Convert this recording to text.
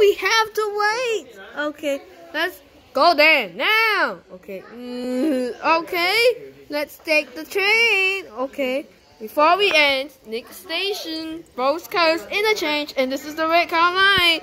we have to wait. Okay, let's go there now. Okay. Okay, let's take the train. Okay. Before we end, next station, rose colors interchange, and this is the red car line.